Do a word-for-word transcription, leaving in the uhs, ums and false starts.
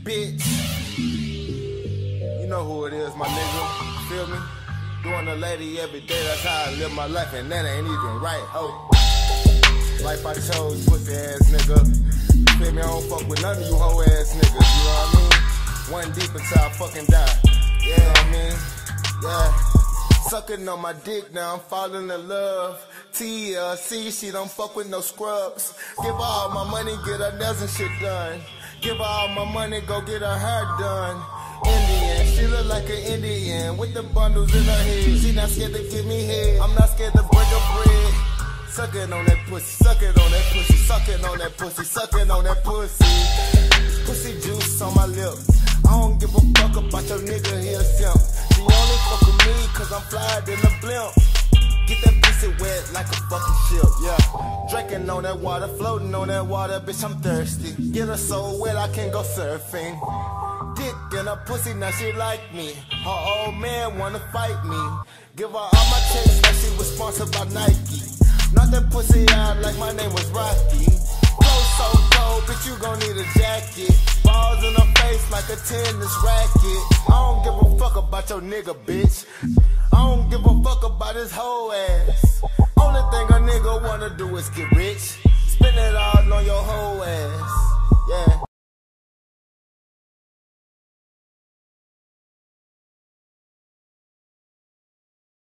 bitch. You know who it is, my nigga. Feel me? Doing a lady every day, that's how I live my life, and that ain't even right, ho. Life I chose, pussy ass nigga. Feel me? I don't fuck with none of you hoe ass niggas, you know what I mean? One deep until I fucking die. You know what I mean? Yeah. Sucking on my dick, now I'm falling in love. T L C, she don't fuck with no scrubs. Give her all my money, get her nails and shit done. Give her all my money, go get her hair done. Indian, she look like an Indian with the bundles in her head. She not scared to give me head, I'm not scared to break her bread. Suck it on that pussy, suck it on that pussy, suck it on that pussy, suck it on that pussy. Pussy juice on my lip. I don't give a fuck about your nigga, he a simp. She only fuck with me cause I'm flyed in a blimp. Get that pussy wet like a fucking ship, yeah. Drinking on that water, floating on that water, bitch, I'm thirsty. Get her so wet I can't go surfing. Dick in her pussy, now she like me. Her old man wanna fight me. Give her all my checks like she was sponsored by Nike. Knock that pussy out like my name was Rocky. Flow so cold, bitch, you gon' need a jacket. Balls in her face like a tennis racket. I don't give a fuck about your nigga, bitch. I don't give a fuck about his whole ass. Only thing a nigga wanna do is get rich.